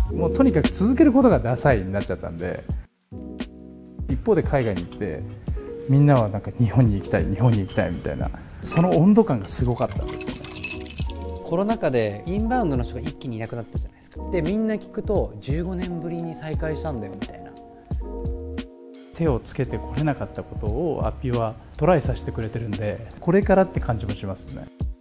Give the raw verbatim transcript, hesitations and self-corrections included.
もうとにかく続けることがダサいになっちゃったんで、一方で海外に行ってみんなはなんか日本に行きたい日本に行きたいみたいな、その温度感がすごかったんですよね。 コロナ禍でインバウンドの人が一気にいなくなったじゃないですか。でみんな聞くとじゅうごねんぶりに再開したんだよみたいな。 手をつけてこれなかったことをアッピはトライさせてくれてるんで、これからって感じもしますね。